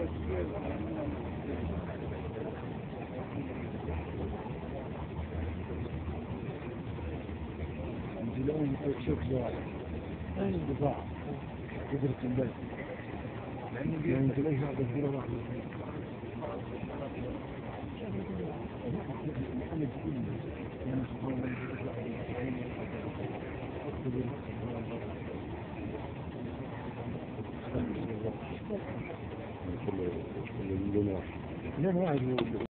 اليوم شوف أي بضاعة قدرة البيت لأنه ليش هذا الدولة واحدة كل واحد